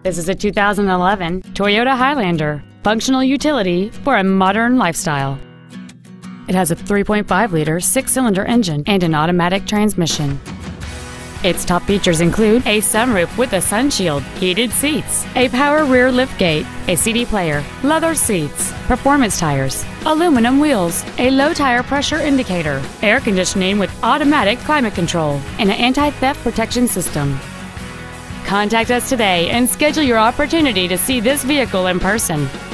This is a 2011 Toyota Highlander, functional utility for a modern lifestyle. It has a 3.5-liter six-cylinder engine and an automatic transmission. Its top features include a sunroof with a sunshield, heated seats, a power rear liftgate, a CD player, leather seats, performance tires, aluminum wheels, a low tire pressure indicator, air conditioning with automatic climate control, and an anti-theft protection system. Contact us today and schedule your opportunity to see this vehicle in person.